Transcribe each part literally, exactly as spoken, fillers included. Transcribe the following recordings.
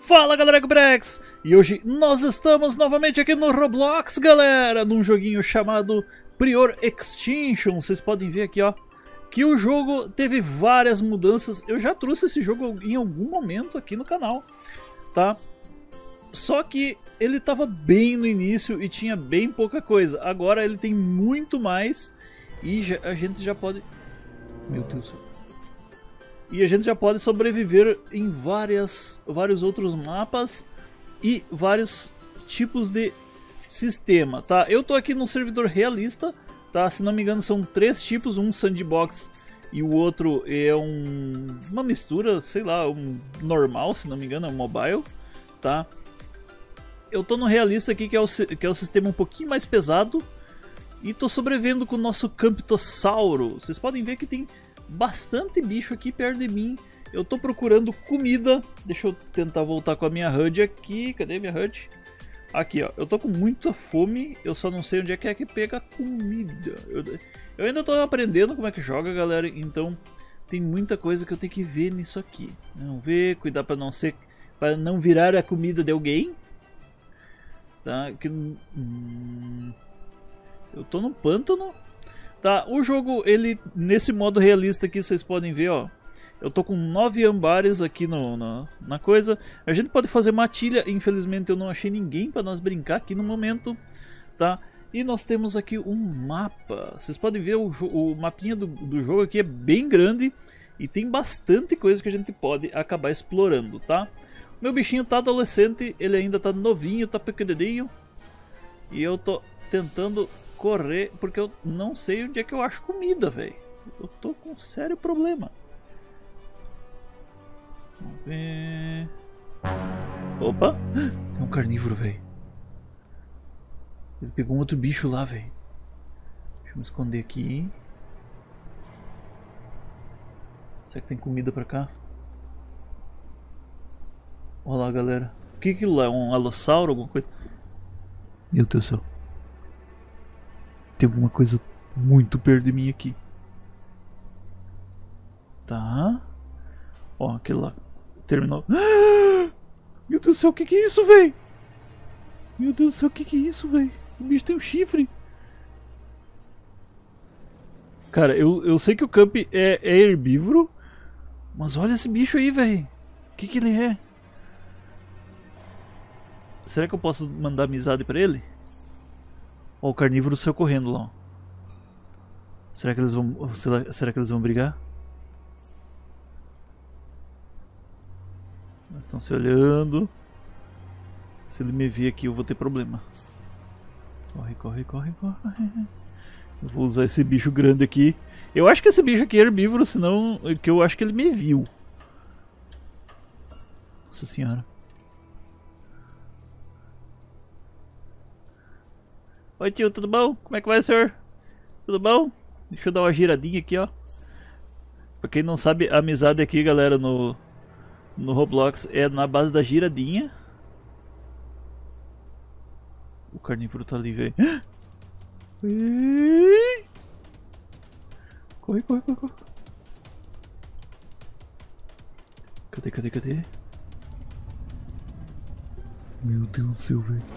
Fala galera, Brex! E hoje nós estamos novamente aqui no Roblox, galera, num joguinho chamado Prior Extinction. Vocês podem ver aqui, ó, que o jogo teve várias mudanças. Eu já trouxe esse jogo em algum momento aqui no canal, tá? Só que ele tava bem no início e tinha bem pouca coisa. Agora ele tem muito mais e já, a gente já pode... Meu Deus do céu. E a gente já pode sobreviver em várias, vários outros mapas e vários tipos de sistema, tá? Eu tô aqui num servidor realista, tá? Se não me engano são três tipos, um sandbox e o outro é um, uma mistura, sei lá, um normal, se não me engano, é um mobile, tá? Eu tô no realista aqui, que é o, que é o sistema um pouquinho mais pesado, e tô sobrevivendo com o nosso Camptossauro. Vocês podem ver que tem bastante bicho aqui perto de mim. Eu tô procurando comida. Deixa eu tentar voltar com a minha H U D aqui. Cadê minha H U D? Aqui, ó. Eu tô com muita fome. Eu só não sei onde é que é que pega comida. Eu, eu ainda tô aprendendo como é que joga, galera. Então tem muita coisa que eu tenho que ver nisso aqui. Não ver, cuidar pra não ser, para não virar a comida de alguém. Tá? Que, hum, eu tô no pântano. Tá, o jogo, ele, nesse modo realista aqui, vocês podem ver, ó. Eu tô com nove ambares aqui no, na, na coisa. A gente pode fazer matilha, infelizmente eu não achei ninguém para nós brincar aqui no momento, tá? E nós temos aqui um mapa. Vocês podem ver, o, o mapinha do, do jogo aqui é bem grande e tem bastante coisa que a gente pode acabar explorando, tá? Meu bichinho tá adolescente, ele ainda tá novinho, tá pequenininho. E eu tô tentando correr, porque eu não sei onde é que eu acho comida, velho. Eu tô com um sério problema. Vamos ver. Opa! Tem um carnívoro, velho. Ele pegou um outro bicho lá, velho. Deixa eu me esconder aqui. Será que tem comida pra cá? Olha lá, galera. O que é aquilo lá? Um alossauro? Alguma coisa? Meu Deus do céu. Tem alguma coisa muito perto de mim aqui. Tá. Ó, aquele lá. Terminou. Meu Deus do céu, o que que é isso, velho? Meu Deus do céu, o que que é isso, velho? O bicho tem um chifre. Cara, eu, eu sei que o Camp é, é herbívoro. Mas olha esse bicho aí, velho. O que que ele é? Será que eu posso mandar amizade pra ele? Ó, o carnívoro saiu correndo lá. Será que eles vão. Será, será que eles vão brigar? Eles estão se olhando. Se ele me vir aqui, eu vou ter problema. Corre, corre, corre, corre. Eu vou usar esse bicho grande aqui. Eu acho que esse bicho aqui é herbívoro, senão. Que eu acho que ele me viu. Nossa senhora. Oi tio, tudo bom? Como é que vai, senhor? Tudo bom? Deixa eu dar uma giradinha aqui, ó. Pra quem não sabe, a amizade aqui, galera, no, no Roblox é na base da giradinha. O carnívoro tá ali, velho. Corre, corre, corre, corre. Cadê, cadê, cadê? Meu Deus do céu, velho.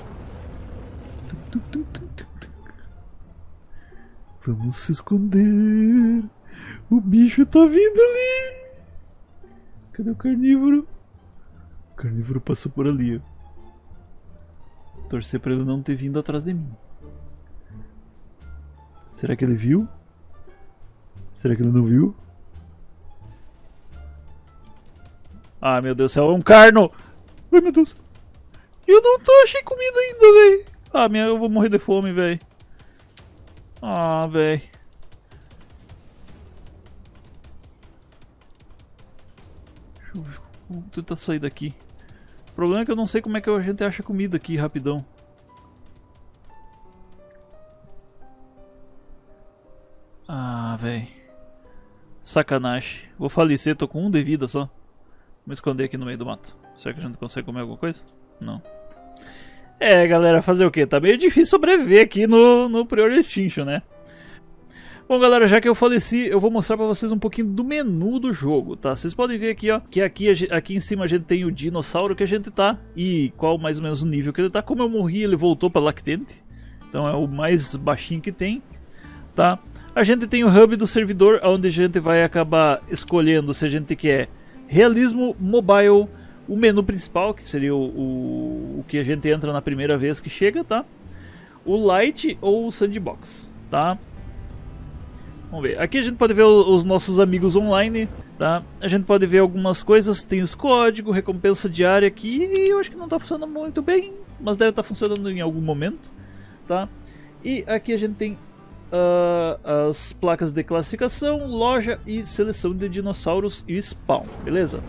Vamos se esconder. O bicho tá vindo ali. Cadê o carnívoro? O carnívoro passou por ali, ó. Torcer pra ele não ter vindo atrás de mim. Será que ele viu? Será que ele não viu? Ah, meu Deus do céu, é um carno! Ai, meu Deus. Eu não tô achei comida ainda, velho. Ah, minha, eu vou morrer de fome, velho. Ah, velho. Deixa eu ver. Vou tentar sair daqui. O problema é que eu não sei como é que a gente acha comida aqui rapidão. Ah, velho. Sacanagem. Vou falecer, tô com um de vida só. Vou me esconder aqui no meio do mato. Será que a gente consegue comer alguma coisa? Não. É, galera, fazer o que? Tá meio difícil sobreviver aqui no, no Prior Extinction, né? Bom, galera, já que eu faleci, eu vou mostrar pra vocês um pouquinho do menu do jogo, tá? Vocês podem ver aqui, ó, que aqui, aqui em cima a gente tem o dinossauro que a gente tá e qual mais ou menos o nível que ele tá. Como eu morri, ele voltou pra Lactente, então é o mais baixinho que tem, tá? A gente tem o hub do servidor, onde a gente vai acabar escolhendo se a gente quer realismo, mobile, o menu principal, que seria o, o, o que a gente entra na primeira vez que chega, tá? O light ou o sandbox, tá? Vamos ver, aqui a gente pode ver os nossos amigos online, tá? A gente pode ver algumas coisas, tem os códigos, recompensa diária aqui, e eu acho que não está funcionando muito bem, mas deve estar funcionando em algum momento, tá? E aqui a gente tem uh, as placas de classificação, loja e seleção de dinossauros e spawn, beleza?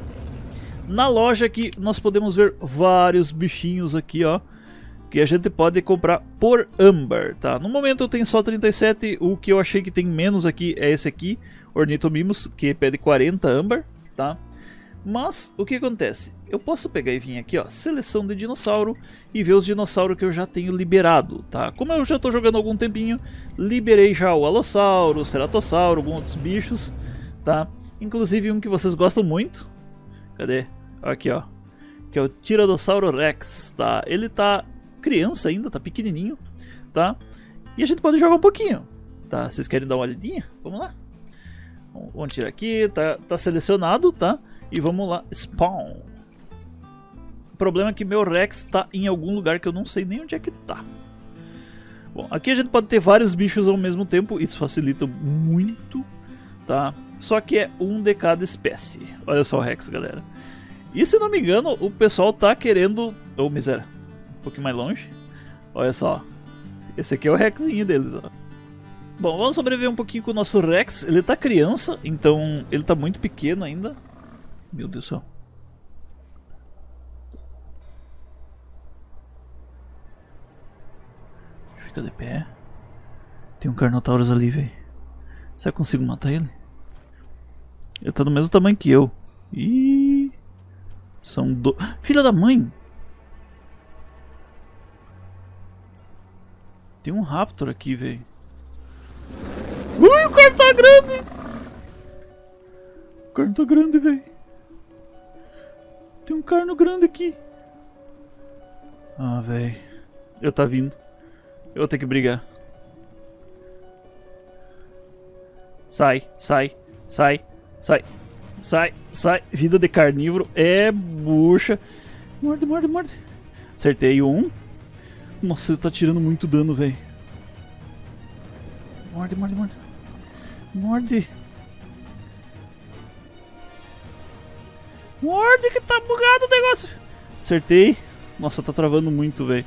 Na loja aqui nós podemos ver vários bichinhos aqui, ó, que a gente pode comprar por âmbar, tá? No momento eu tenho só trinta e sete, o que eu achei que tem menos aqui é esse aqui, Ornithomimos, que pede quarenta âmbar, tá? Mas, o que acontece? Eu posso pegar e vir aqui, ó, seleção de dinossauro e ver os dinossauros que eu já tenho liberado, tá? Como eu já tô jogando há algum tempinho, liberei já o Alossauro, o Ceratossauro, alguns outros bichos, tá? Inclusive um que vocês gostam muito, cadê? Aqui, ó, que é o Tiranossauro Rex, tá? Ele tá criança ainda, tá pequenininho, tá? E a gente pode jogar um pouquinho, tá? Vocês querem dar uma olhadinha? Vamos lá. Vamos tirar aqui, tá, tá selecionado, tá? E vamos lá, spawn. O problema é que meu Rex tá em algum lugar que eu não sei nem onde é que tá. Bom, aqui a gente pode ter vários bichos ao mesmo tempo, isso facilita muito, tá? Só que é um de cada espécie. Olha só o Rex, galera. E se não me engano, o pessoal tá querendo... Ô, oh, miséria. Um pouquinho mais longe. Olha só. Esse aqui é o Rexinho deles, ó. Bom, vamos sobreviver um pouquinho com o nosso Rex. Ele tá criança, então ele tá muito pequeno ainda. Meu Deus do céu. Fica de pé. Tem um Carnotaurus ali, velho. Será que eu consigo matar ele? Ele tá do mesmo tamanho que eu. Ih. São do... Filha da mãe! Tem um Raptor aqui, velho. Ui, o cara tá grande! O carno tá grande, velho. Tem um carno grande aqui. Ah, velho. Eu tá vindo. Eu vou ter que brigar. Sai, sai, sai, sai, sai, sai. Vida de carnívoro é bucha. Morde, morde, morde. Acertei um. Nossa, ele tá tirando muito dano, velho. Morde, morde, morde. Morde. Morde que tá bugado o negócio. Acertei. Nossa, tá travando muito, velho.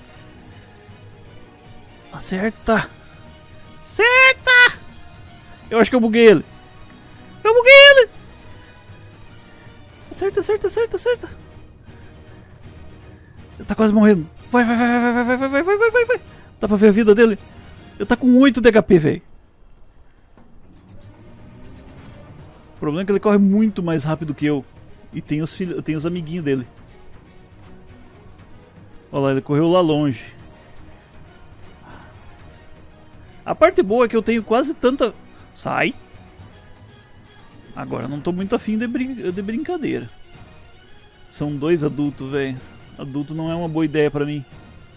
Acerta. Acerta. Eu acho que eu buguei ele. Eu buguei ele. Acerta, acerta, acerta, acerta. Ele tá quase morrendo. Vai, vai, vai, vai, vai, vai, vai, vai, vai, vai, vai, vai. Dá pra ver a vida dele? Ele tá com oito de H P, velho. O problema é que ele corre muito mais rápido que eu. E tem os, filhos, tem os amiguinhos dele. Olha lá, ele correu lá longe. A parte boa é que eu tenho quase tanta... Sai. Agora não tô muito afim de, brin... de brincadeira. São dois adultos, velho. Adulto não é uma boa ideia pra mim.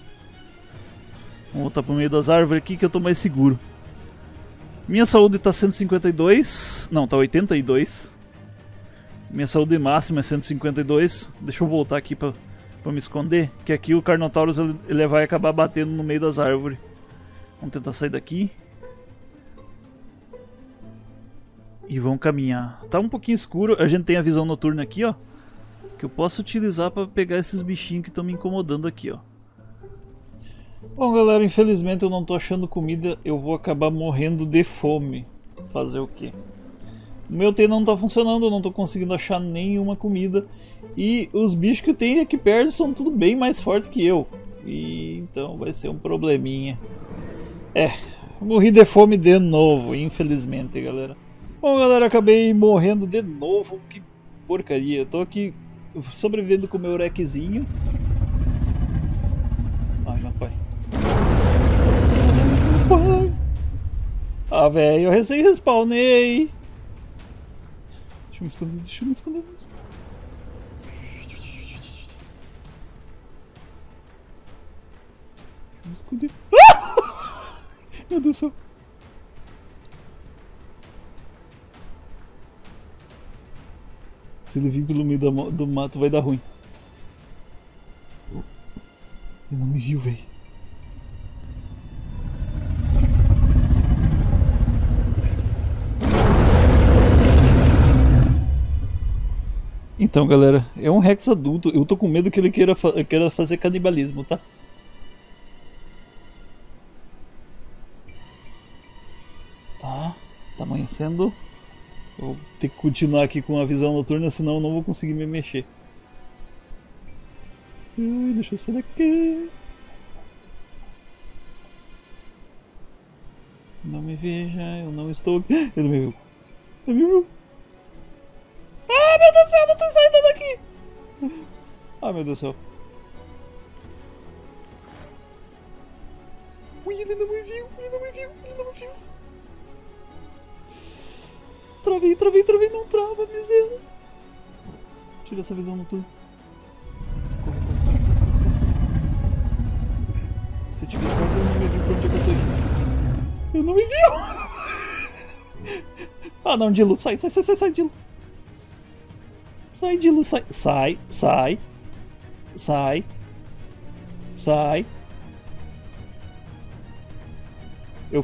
Vamos voltar pro meio das árvores aqui que eu tô mais seguro. Minha saúde tá cento e cinquenta e dois. Não, tá oitenta e dois. Minha saúde máxima é cento e cinquenta e dois. Deixa eu voltar aqui pra, pra me esconder. Que aqui o Carnotaurus ele, ele vai acabar batendo no meio das árvores. Vamos tentar sair daqui. E vamos caminhar. Tá um pouquinho escuro. A gente tem a visão noturna aqui, ó. Que eu posso utilizar pra pegar esses bichinhos que estão me incomodando aqui, ó. Bom, galera, infelizmente eu não tô achando comida. Eu vou acabar morrendo de fome. Fazer o quê? O meu T não tá funcionando. Eu não tô conseguindo achar nenhuma comida. E os bichos que tem aqui perto são tudo bem mais fortes que eu. E então vai ser um probleminha. É, morri de fome de novo, infelizmente, galera. Bom, galera, acabei morrendo de novo. Que porcaria. Eu tô aqui sobrevivendo com o meu Rexinho. Ai, meu pai. Pai. Ah, velho, eu recém respawnei. Deixa eu me esconder, deixa eu me esconder. Deixa eu me esconder. Ah! Meu Deus do céu. Se ele vir pelo meio do, do mato, vai dar ruim. Ele não me viu, velho. Então, galera, é um Rex adulto. Eu tô com medo que ele queira, fa queira fazer canibalismo, tá? Tá, tá amanhecendo. Eu vou ter que continuar aqui com a visão noturna, senão eu não vou conseguir me mexer. Ui, deixa eu sair daqui. Não me veja, eu não estou aqui. Ele não me viu. Ele me viu. Ah, meu Deus do céu, eu não tô saindo daqui. Ah, meu Deus do céu. Ui, ele não me viu, ele não me viu, ele não me viu. Travei, travei, travei, não trava, miséria. Tira essa visão noturna. Corre, corre, corre, corre, corre. Se eu tivesse algo, eu não me viu pra onde é que eu tô indo. Eu não me viu! Ah não, Dilo, sai, sai, sai, sai, sai, Dilo. Sai, Dilo, sai, sai, sai. Sai. Sai. Eu...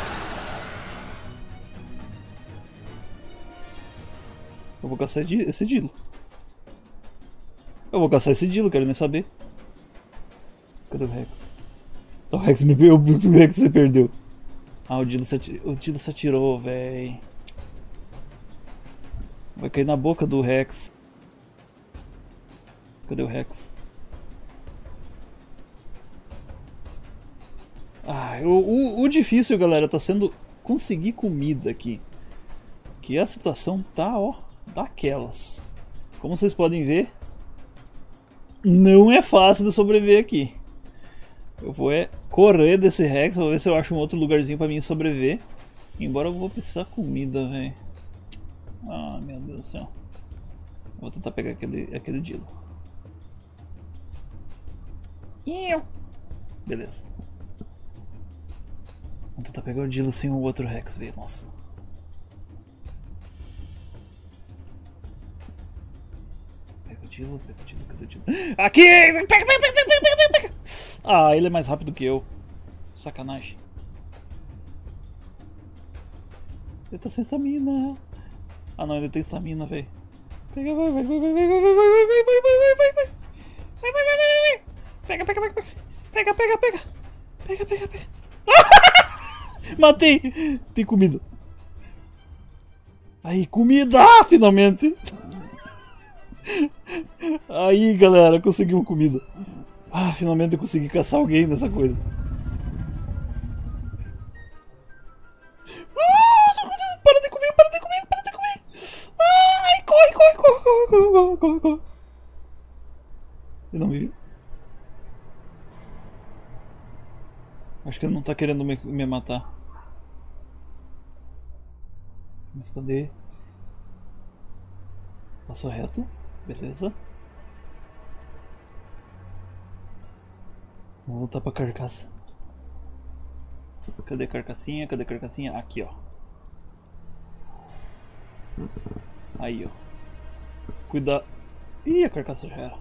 Eu vou caçar esse Dilo. Eu vou caçar esse Dilo, quero nem saber. Cadê o Rex? O Rex me perdeu, o Rex se perdeu. Ah, o Dilo se atirou, o Dilo se atirou, véi. Vai cair na boca do Rex. Cadê o Rex? Ah, o, o, o difícil, galera, tá sendo conseguir comida aqui. Que a situação tá, ó, daquelas. Como vocês podem ver, não é fácil de sobreviver aqui. Eu vou é correr desse Rex, vou ver se eu acho um outro lugarzinho pra mim sobreviver. Embora eu vou precisar de comida, velho. Ah, meu Deus do céu. Vou tentar pegar aquele, aquele Dilo. Beleza. Vou tentar pegar o Dilo sem o outro Rex, velho. Nossa. Pega o Dilo, pega o Dilo, cadê o Dilo? Aqui! Pega, pega, pega, pega, pega, pega! Ah, ele é mais rápido que eu. Sacanagem. Ele tá sem estamina. Ah não, ele tem estamina, velho. Pega, vai, vai, vai, vai, vai, vai, vai, vai, vai, vai, vai, vai, vai, vai. Vai, vai, vai, vai, vai. Pega, pega, pega, pega. Pega, pega, pega. Pega, pega, pega. Matei. Tem comida. Aí, comida, ah, finalmente. Aí, galera, conseguimos comida. Ah, finalmente eu consegui caçar alguém nessa coisa. Ah, para de comer, para de comer, para de comer. Ai, corre, corre, corre, corre, corre, corre, corre. Ele não me viu. Acho que ele não tá querendo me, me matar. Mas cadê? Passou reto, beleza. Vou voltar pra carcaça. Cadê a carcassinha? Cadê a carcassinha? Aqui, ó. Aí, ó. Cuidado. Ih, a carcaça já era.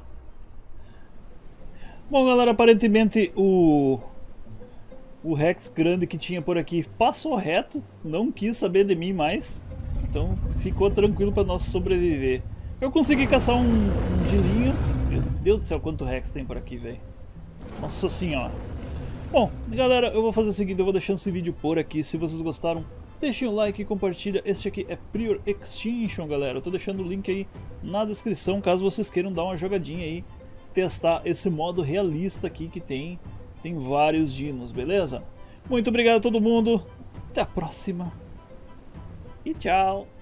Bom, galera, aparentemente o... O Rex grande que tinha por aqui passou reto. Não quis saber de mim mais. Então ficou tranquilo pra nós sobreviver. Eu consegui caçar um, um dilinho. Meu Deus do céu, quanto Rex tem por aqui, velho. Nossa senhora. Bom, galera, eu vou fazer o seguinte, eu vou deixando esse vídeo por aqui. Se vocês gostaram, deixem o like e compartilha. Este aqui é Prior Extinction, galera. Eu tô deixando o link aí na descrição, caso vocês queiram dar uma jogadinha aí, testar esse modo realista aqui que tem. Tem vários dinos, beleza? Muito obrigado a todo mundo. Até a próxima. E tchau.